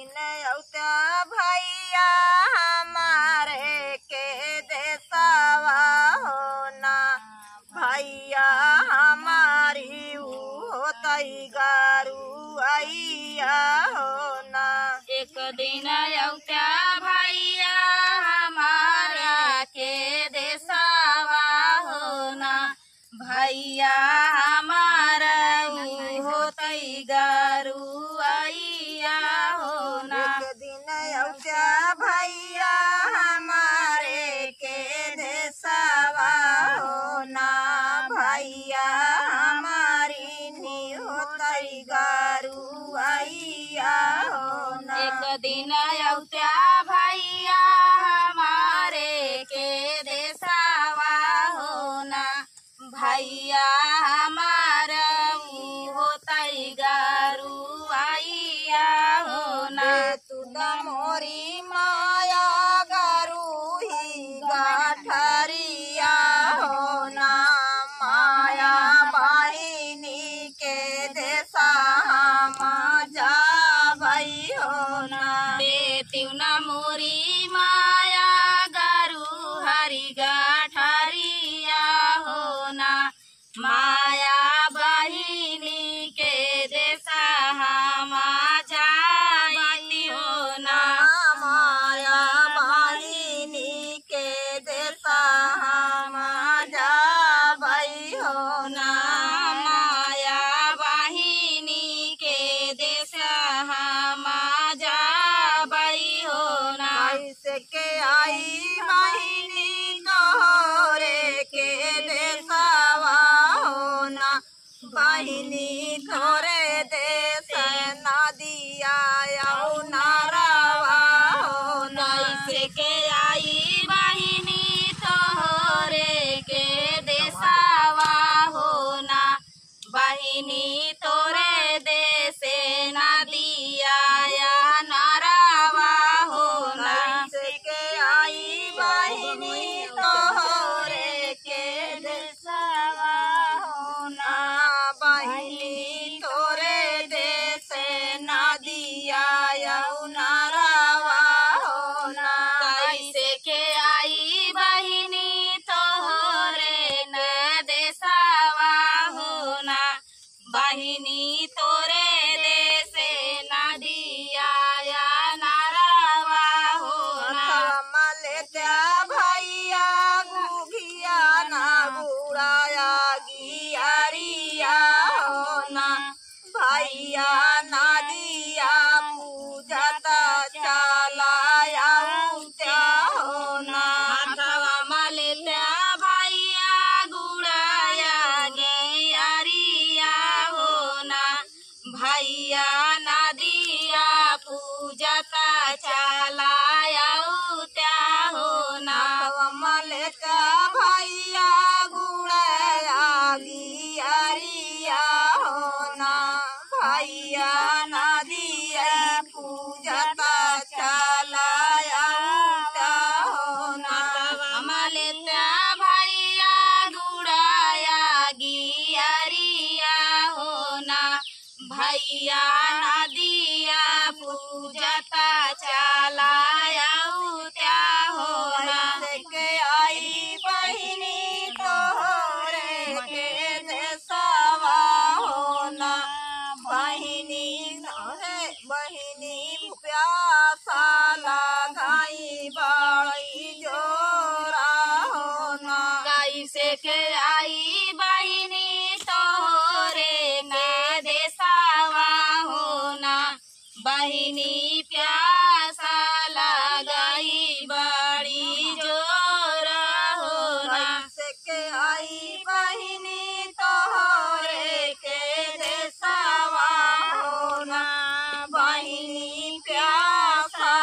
दिन औता भैया हमारे के देशवा होना भैया हमारी होतई गारू आइया होना। एक दिन औता भैया हमारा के देशवा होना भैया हमारा होतई गारू आइया होना। एक दिन औता भैया हमारे के देशवा होना भैया हमारी नी होतई गारू आइया होना। एक दिन औता भैया हमारे के देशवा होना भैया हमारा होतई गारू आइया होना। तू मोरी माया गारू ही गाठरिया होना माया बहिनी के देशा हम जाबई होना। तिउना मोरी माया गारू हरि गाठरिया होना माया बहिनी के देशा हम जाई होना। माया बहिनी के देशा हम जाबई होना। माया बहिनी के देशा हम जाई होना। कैसे के आई बहिनी तोरे के देशवा होना बहिनी तोरे देश नदिया नारवा होना। कैसे के आई बहिनी तोरे के देशवा होना बहिनी तोरे देशे नदिया नारवा होना। कैसे के आई बहिनी तोरे के देशवा होना बहिनी तोरे देश नदिया नारवा होना। कैसे के आई बहिनी तोरे न देशवा होना बहिनी तोरे देशे नदिया नारवा होना। मलेत्या भैया गुघिया ना गुड़ाया गियारिया होना भैया नदिया पूजता चलाया त्या होना। अथवा मलेत्या भैया गुड़ाया गेरिया होना भैया नदिया पूजता चलाया त्या होना। मलेत्या भैया गुड़ाया गियारिया होना भैया नदिया पूजता चलाया त्या होना। मलेत्या भैया गुड़ाया गियरिया होना भैया नदिया पूजता चलाया त्या होना। कैसे के आई बहिनी तोरे के देशवा होना बहिनी बहिनी प्यासा लगाई बड़ी जोरा होना। कैसे के आई बहिनी तोरे के देशवा होना बहिनी प्यासा लगाई बड़ी जोर होना। कैसे के आई बहिनी तोरे के देशवा होना बहिनी प्यासा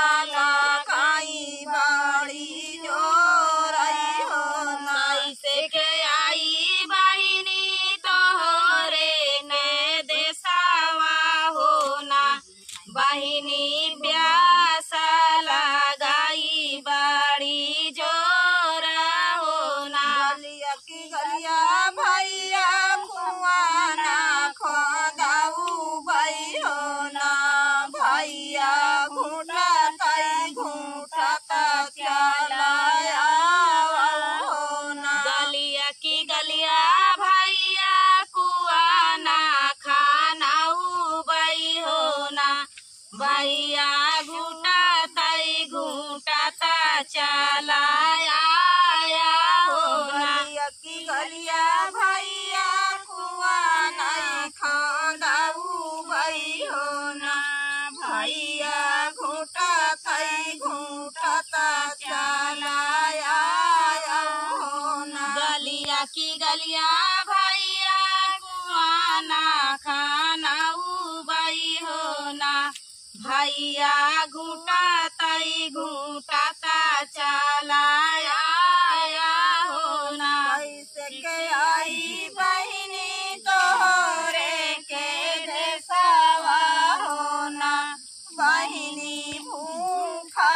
लगाई बड़ी जोर होना। कैसे के आई बहिनी तोरे ने देशवा होना बहिनी प्यासा लगाई बड़ी जोर होना। गलिया की गलिया भैया खुआना खोदाऊ भई होना भैया भैया घूटा तई घूटाता चला आया हो ना। गलिया की गलिया भैया कुआ नहीं खाऊ भाई हो ना। भैया घूटा थई घूटाता चला आया हो ना। गलिया की गलिया भैया कुआना खाना उबाई हो ना। भैया घूटा तई घूटाता चला आया हो ना। कैसे के आई बहिनी तोहरे के देशवा हो ना। बहिनी भूखा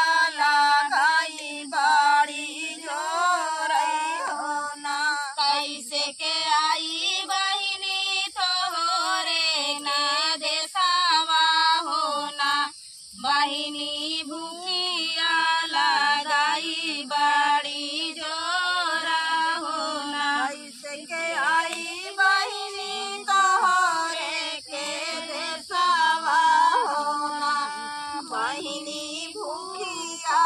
लगाई बाड़ी जोरई हो ना। कैसे के आई बहिनी तोहरे ना देशवा हो ना। बहिनी भूखिया लगाई बाड़ी जोरा हो ना। कैसे के आई बहिनी तोहरे के देशवा हो ना। बहिनी भूखिया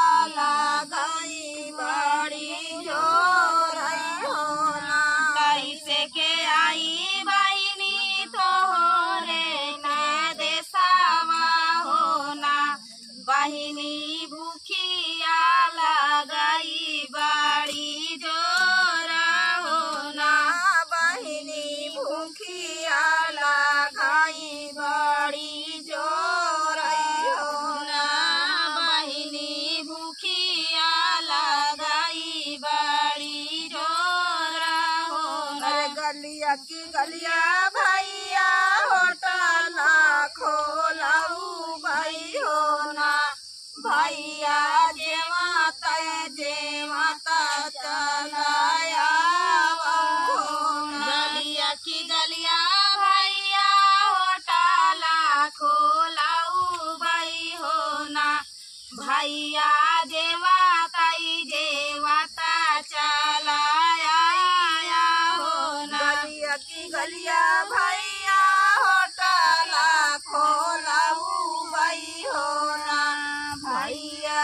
लगाई बाड़ी जोरई हो ना। कैसे के आई बहिनी तोहरे ना देशवा हो ना। बहिनी भूखिया लगाई बाड़ी जोरा हो ना। बहिनी भूखिया लगाई बाड़ी जोरई हो ना। बहिनी भूखिया लगाई बाड़ी जोरा हो ना। अरे गलिया की गलिया भैया होटल खोलाऊ भाई हो ना। भैया जेवाता चलाया हो ना। गलिया की गलिया भैया होटला खोलाऊ बाई हो ना। भैया जेवाता चलाया हो ना। गलिया की गलिया भैया होटल खोलाऊ भाई हो ना। भैया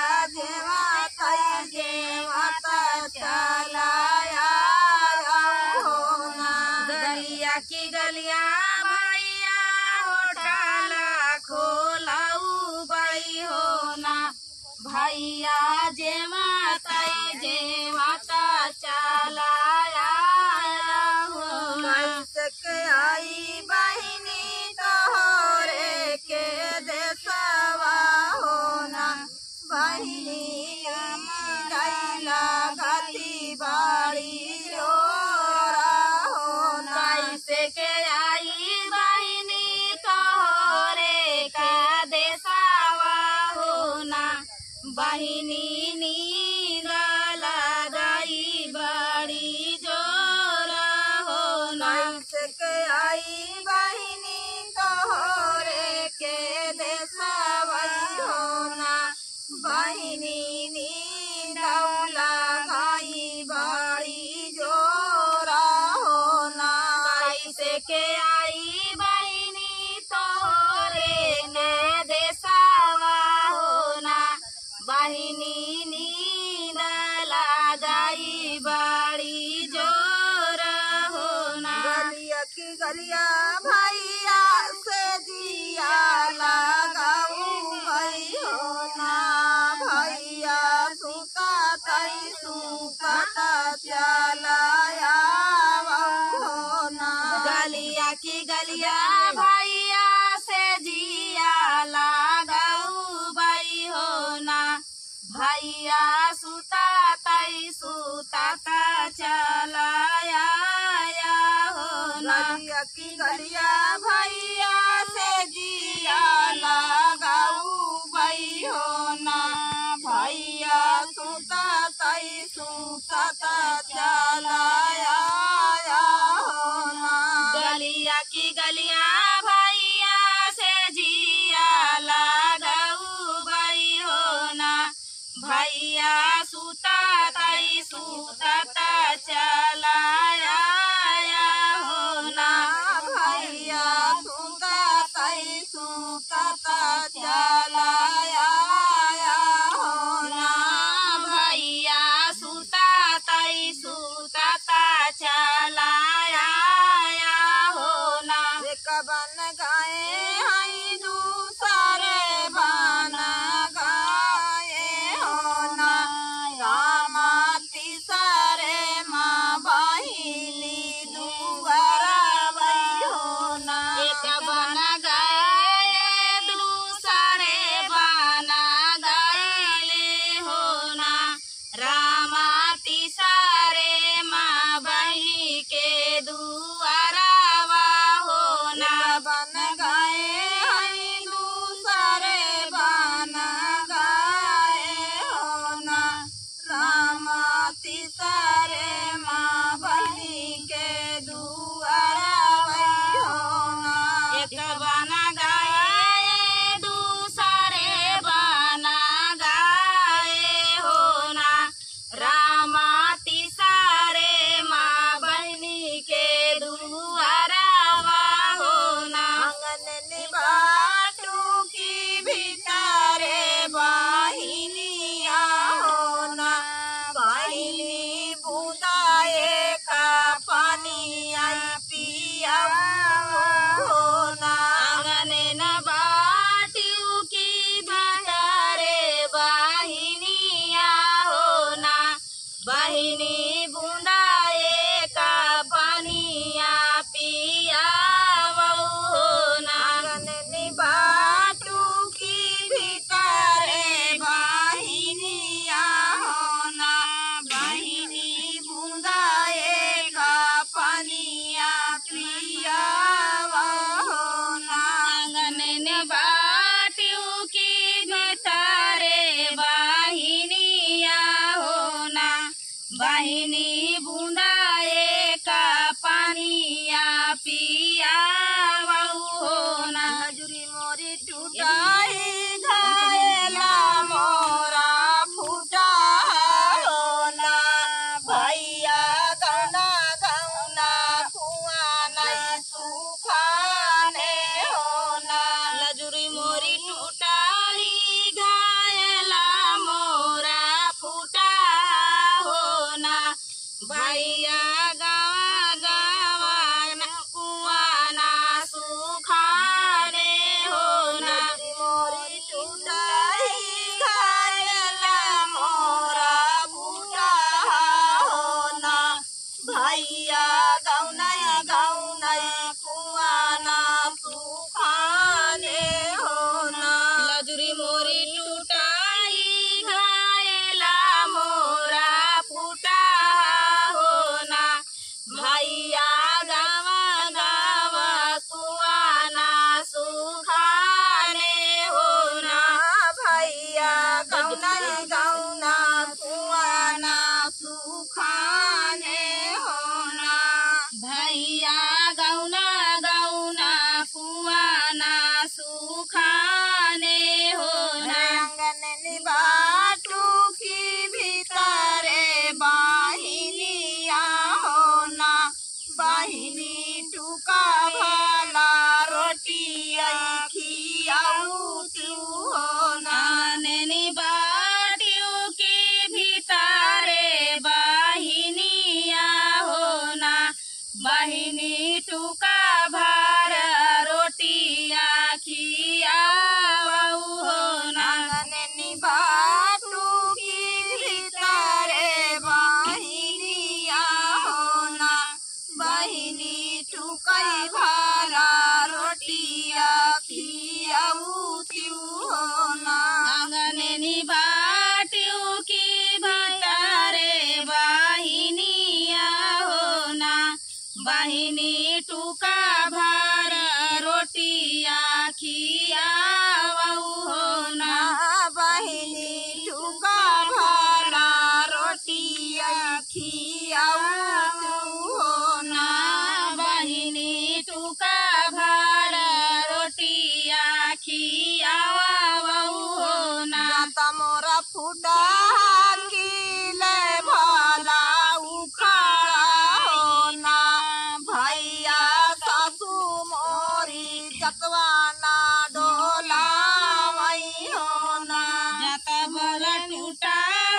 जेवाता चलाया हो ना। गलिया की गलिया भैया होटला खोलाऊ बाई हो ना। भैया जेवाता चलाया हो ना। कैसे के आई बहिनी तोहरे के देशवा हो ना। बहिनी गैला घाती बाड़ी जोरा हो ना। कैसे के आई बहिनी तोहरे का देशवा हो ना। बहिनी नींद लगाई बड़ी जोरा हो ना। कैसे के आई बहिनी तोहरे के देशवा हो ना। बहिनी नींद लगाई बाड़ी जोरा हो ना। कैसे के आई बहिनी तोहरे ने देशवा हो ना। बहिनी नींद लगाई बाड़ी जोरा हो ना। गलिया की गलिया भैया से जिया लगाऊ भाई हो ना। भैया सुता चलाया हो ना। गलिया की गलिया भैया से जिया लगाऊ बाई हो ना। भैया सुताता चलाया हो ना। गलिया की गलिया भैया से जिया लगाऊ भाई हो ना। भैया सुता चलाया हो ना। गलिया की गलिया भैया से जिया लगाऊ बाई हो ना। भैया सुताता चलाया हो ना। भैया सुता चलाया फूटा किले भला उखाड़ा हो ना भैया सासू मोरी जतवाना डोला वही हो ना जत बला टूटा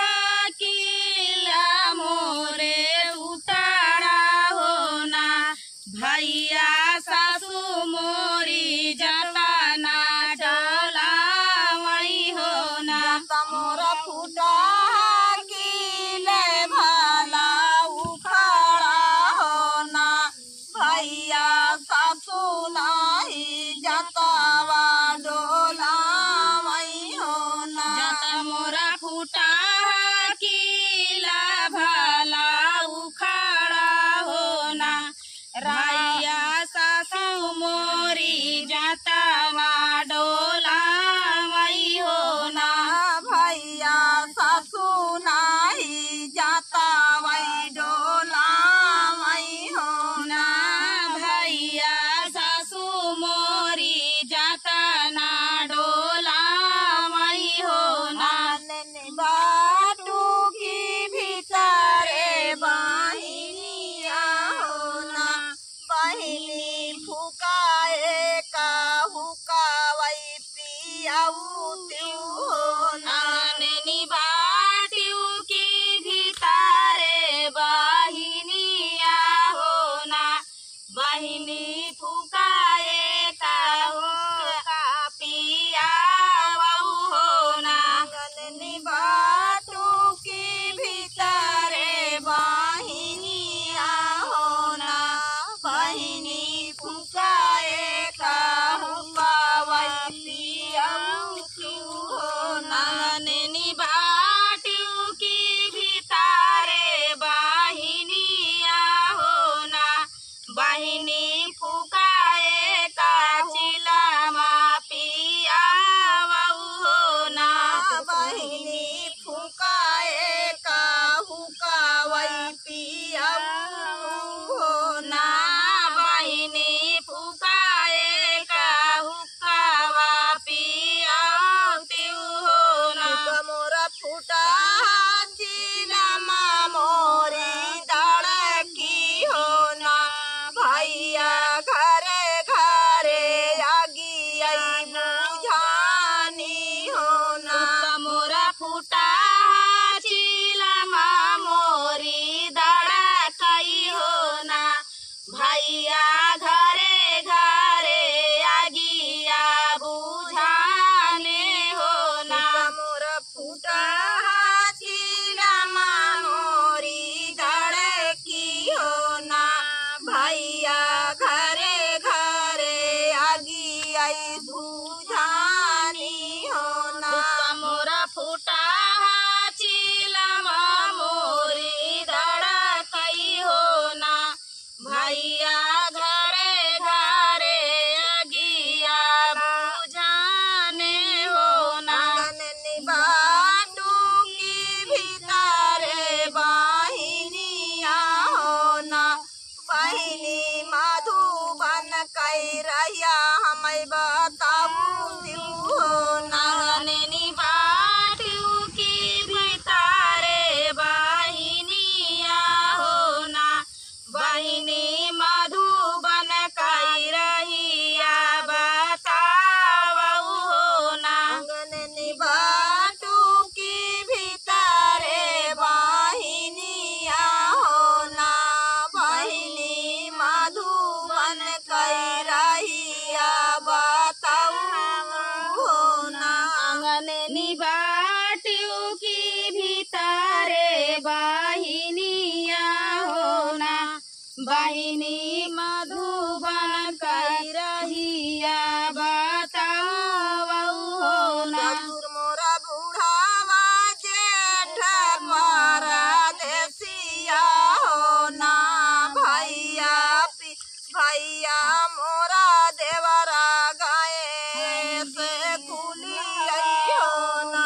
किला मोरे उतारा हो ना भैया सासू मोरी जताना डोला वही हो ना मोर फूटा किले भला उखाड़ा हो ना भैया सासू नाही जतावा डोला वही हो ना जत मोरा फूटा किला भला उखाड़ा हो ना भैया सासू मोरी जतावा डोला वही हो ना भैया सासू नाही जाता वही डोला वही हो ना भैया सासू मोरी जतना डोला वही हो ना बाटू की भीतरे बहिनिया हो ना बहिनी फुकाए का हुकावई पियाऊ त्यू हो ना नैनी बाटियों की भीतारे बहिनिया हो ना बहिनी फुकाए का पिया हो ना बाटू की भीतरे बहिनिया हो ना बहिनी फुकाए का हुकावई पियाऊ त्यू हो ना नैनी बाटियों की भीतारे बहिनिया हो ना बहिनी फुकाए का चिलामा पिया हो ना बहिनी फुकाए का हुकावई पियाऊ हो ना बहिनी फुकाए का हुक्कावा पिया हो ना मोरा फूटा चिलामा मोरी धड़की हो ना भैया घरे घरे आगी आई बुझानी हो ना मोरा फूटा चिलामा मोरी धड़कई हो ना भैया घरे घरे आगिया बुझाने हो ना मोरा फूटा चिलामा मोरी धड़की हो ना भैया घरे घरे आगी आई बुझानी हो ना मोरा फूटा चिलामा मोरी धड़कई हो ना भैया घरे घरे अगिया बुझाने हो ना बाटू की भीतरे बहिनिया हो ना बहिनी मधुबन कई रहिया हमें बताऊ त्यू हो ना नैनी बाटियों की भीतारे बहिनिया हो ना बहिनी मधुबन कई रहिया बतावऊ हो ना बाटू की भीतरे बहिनिया हो ना बहिनी मधुबन कई रहिया बताऊ हो ना नैनी बाटियों की भीतारे बहिनिया हो ना बहिनी मधुबन कई रहिया बतावऊ हो ना ससुर मोरा बूढ़ावा जेठ परदेसिया हो ना भैया मोरा देवरा गाए से खुली आई हो ना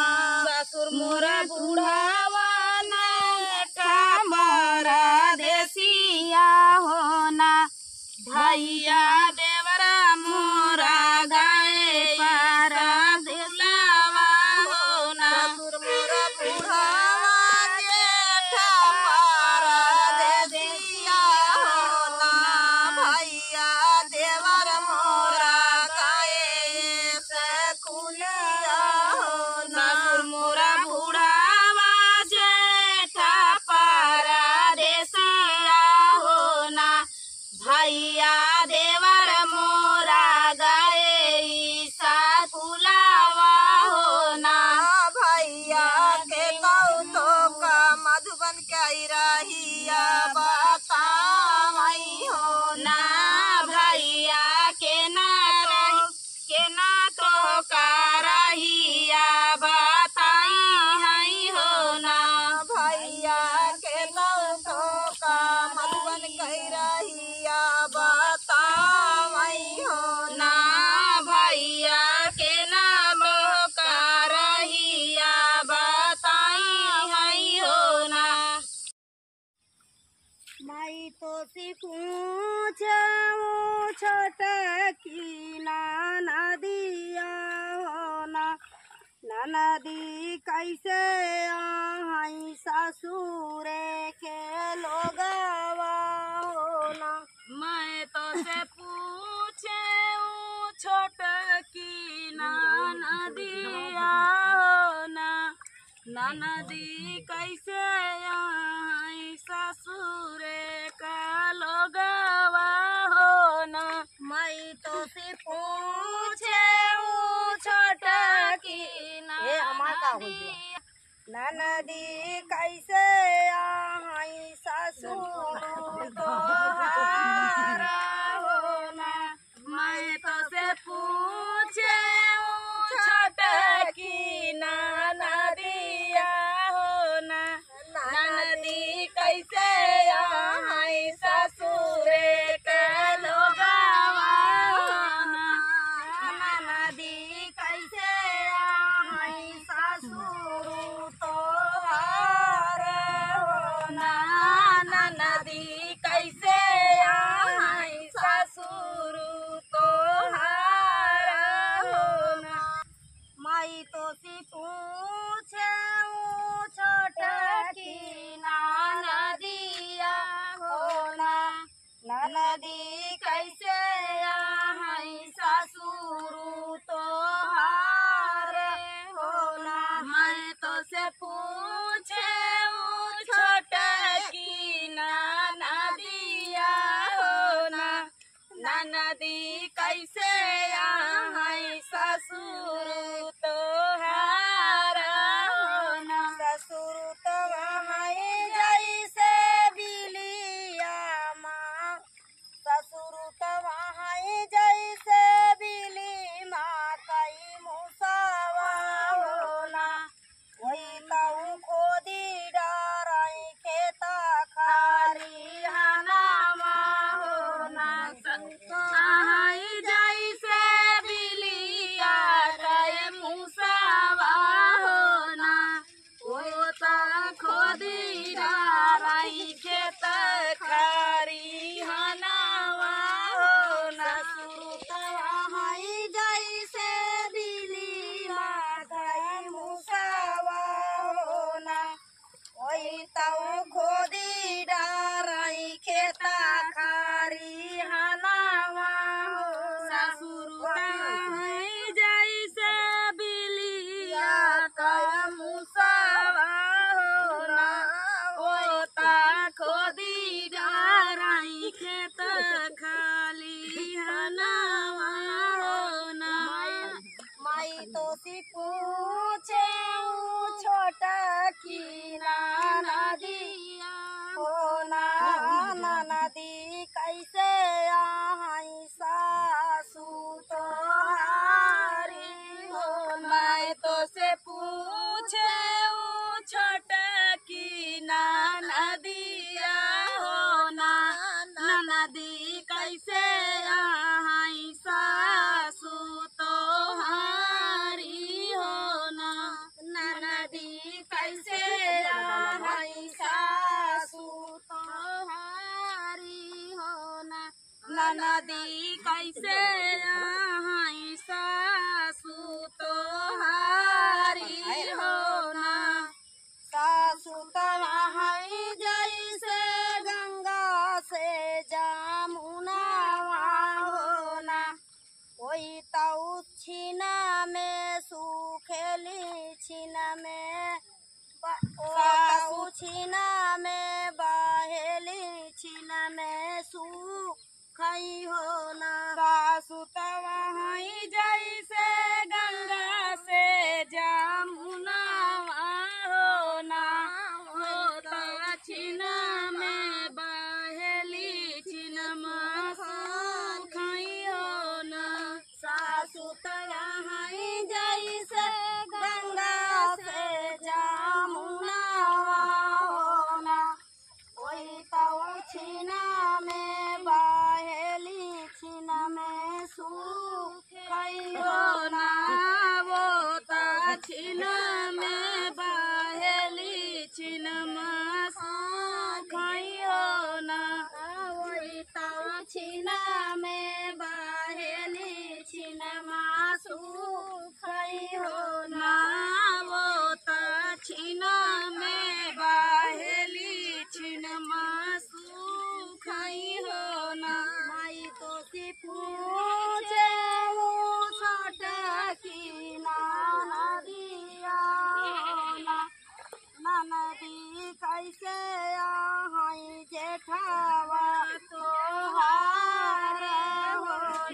तो सी पूछे छोटे की नदिया हो ना, नदी कैसे आई ससुरे के लोगवा हो ना। मैं तो से पूछे छोटे की नदिया हो ना, नदी कैसे आई ससुरे का लोगवा हो ना। मैं तो से पूछे छोटा की नदी कैसे आई ससुर तोहारा हो ना। मैं तो से पूछे छोटे की नदिया हो ना, नदी कैसे आई ससुरे के लोगवा हो ना। नदी कैसे आई ससुर तोहारा हो ना। नदी कैसे आई ससुर तोहारा हो ना। मैं तो सी पूछे छोटे की नदिया हो ना, नदी कैसे आई ससुर तोहारे हो ना। मैं तो से पूछे छोटे की नदिया हो ना, नदी कैसे आई ससुर तोहारा हो ना। ससुर तो वहीं जैसे बिलिया माँ, ससुर तो वहीं जैसे बिली माँ कई मुसावा हो ना। वही ताऊ खोदी डाराई खेता खारी हनावा हो ना। आई जैसे बिलिया गए मुसावा हो ना, वो ता खोदी डाराई खेत खारी हनावा हो ना। ससुर तो वहीं जैसे बिली माँ गई मुसावा हो ना। वही ताऊ खोदी डाराई खेता खारी हनावा हो ना। ससुर जैसे बिलिया का मुसावा हो ना, ओता खोदी डाराई खेत खाली हनावा हो ना। मैं तो सी पूछे छोटा की नदिया हो ना, नदी कैसे आई सासू तोहारी हो ना। मैं तो से पूछे छोटे की नदिया हो ना, नदी कैसे आई सासू तोहारी हो ना। नदी कैसे आई सासू तोहारी हो ना, नदी कैसे आई सासू तोहारी हो ना। सासू तवाई जैसे गंगा से जामुना हो ना। कोई ताऊ छीना में सूखेली छीना में ताऊ छीना में बहेली छीना में सूखई हो ना। सासू तवा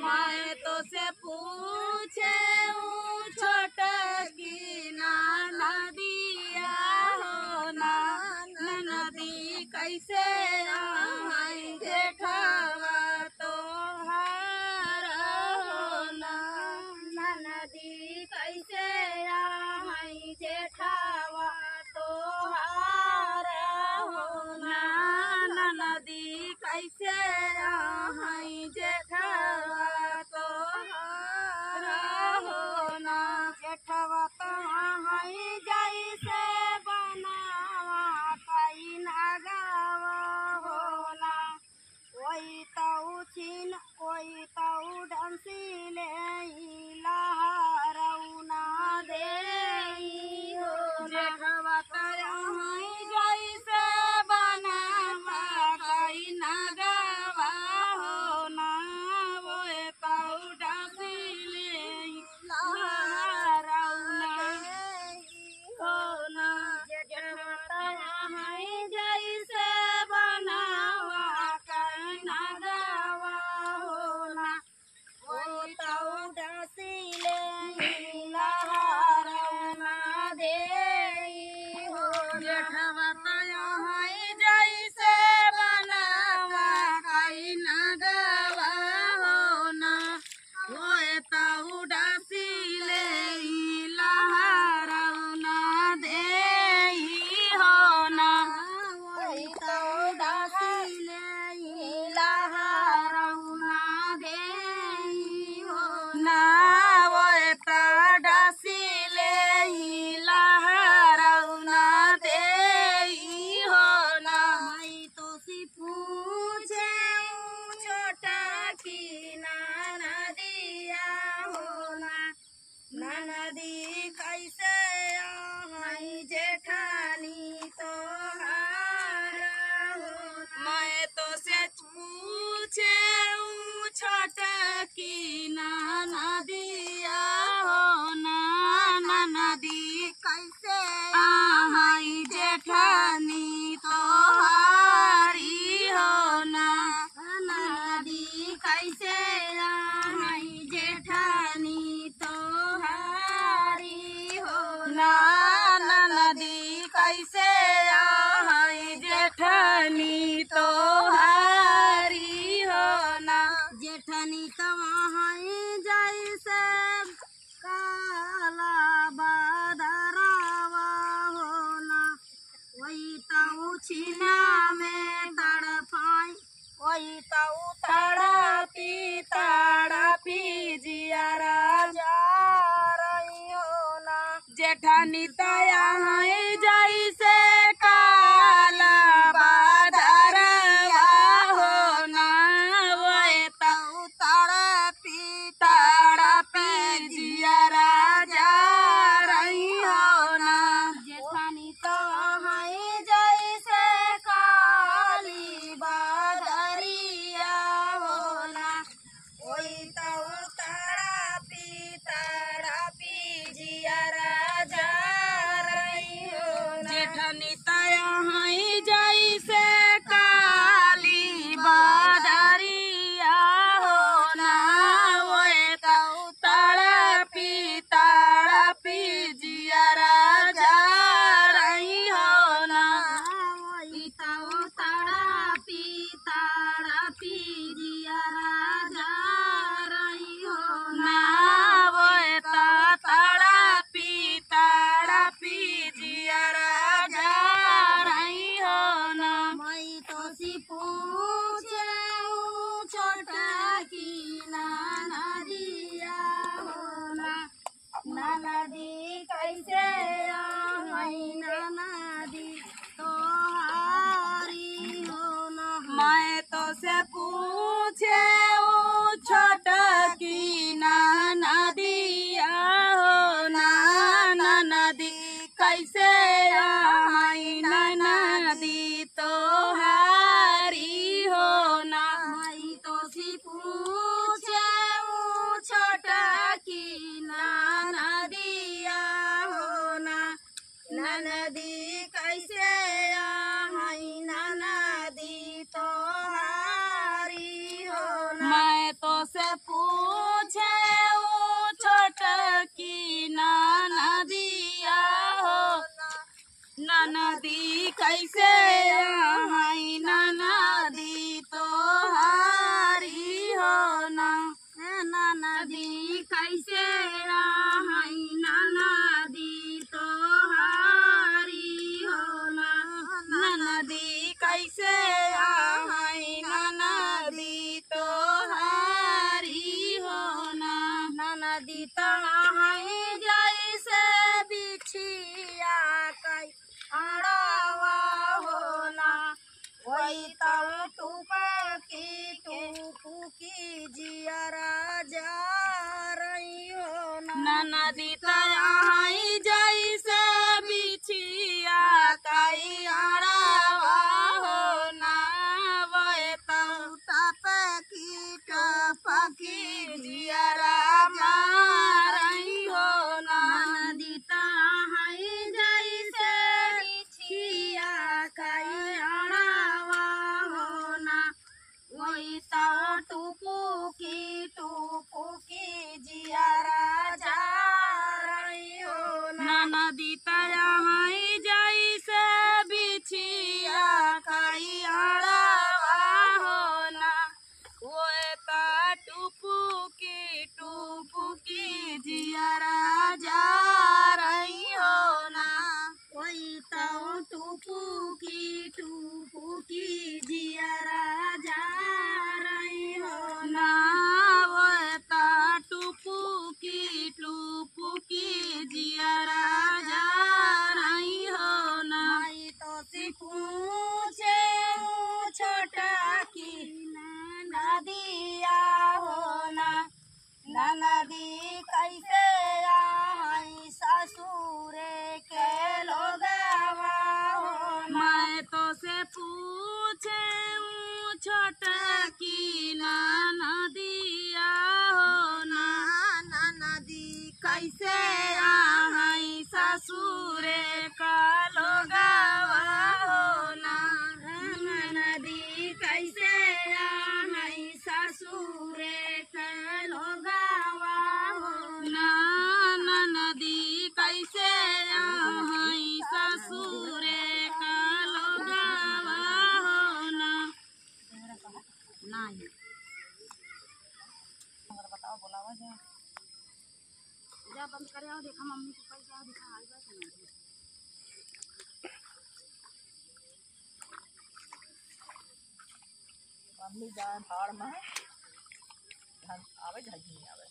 मैं तो से पूछे छोट की नदिया हो ना नदी कैसे आई जेठवा तोहार हो ना नदी कैसे आई जेठवा तोहार हो ना नदी कैसे आई जेठवा तोहार हो ना जेठवा तोहाई जैसे बनावा कई नगावा होला कोई तऊ छीन कोई तऊ डंसिले लहरौना दे हो जेठवा तोहाई जैसे बनावा कई नगावा हो ना वो तऊ डसिले लहरौना हो ना जेठवा तोहाई जैसे बनावा कई नगावा हो ना वो तऊ डसिले लहरौना दे हो जेठवा तोहाई जैसे बनावा कई नगावा हो ना वो तऊ डसिले लहरौना देई हो ना वही तऊ डसिले लहरौना दे हो ना वो तऊ डसिले लहरौना देई हो ना मैं तो सी पूछे छोटा की नदिया हो ना नदी कैसे आई जेठानी तोहार हो मैं तो से पूछे छोट की नदिया हो ना नदी कैसे आई जेठानी तोहारी हो ना नदी कैसे आई जेठानी तोहारी हो ना नदी कैसे आई जेठानी तोहारी हो ना जेठनी तवाई जैसे काला बादरावा होना वही तऊ छीना में तड़पाई वही तऊ तड़पी जिया राजा रही होना जेठानी तया जैसे काला बादरवा हो ना वो तऊ तड़पी जिया राजा रही हो ना जेठानी तवाई जैसे काली बादरिया होना वही तऊ तड़पी जिया राजा रही होना जेठनी तया जैसे काली बादरिया हो ना वो तड़पी जिया राजा रही हो ना वही तऊ तड़पी जिया राजा रही होना ना वो तड़पी जिया राजा रही हो ना मैं तो सी पूछे छोटा की नदिया होना नदी कैसे आई नदी तोहारी होना मैं तो से पूछे छोट की नदिया हो ना नदी कैसे आई नदी तोहारी हो ना मैं तो सी पूछे छोटा की नदिया होना नदी कैसे आई नदी तोहारी होना मैं तो से पूछे कैसे आई नदी तोहारी हो ना। नदी कैसे आई नदी तोहारी हो ना। नदी कैसे आई नदी तोहारी हो ना। नदी तड़ाई जैसे बिछिया कई अड़ावा होना। वही तब टूकी जियरा जा रही हो ना। नदी तड़ाई जैसे बिछिया कई अड़ावा हो ना। वही तब टपकी जियरा मारई हो ना। नदी तड़ाई जैसे बिछिया कई अड़ावा होना। वही तो टुपुकी जियरा जा रही हो ना। नदी तड़ाई जैसे बिछिया कई अड़ावा हो ना। वो टुपुकी जियरा जा रही हो ना। वही तो टुपुकी जियरा जा रही हो ना। ना। वो टुपुकी जियरा जा रही हो ना। माई तो सी पूछे छोटा की नदिया हो ना। नदी कैसे आई ससुरे के लोगवा हो ना। मैं तो से पूछे छोटा की नदिया हो ना। नदी कैसे आई ससुरे का लोगावा हो ना। नदी कैसे आई ससुरे के लोगवा हो ना। नदी कैसे आई ससुरे का लोगावा हो ना। नहीं बताओ बोलावा जा जा बंद करे आओ देखा मम्मी को कैसे आओ दिखा आई बस मम्मी जाए भाड़ में आवे झगी आवे।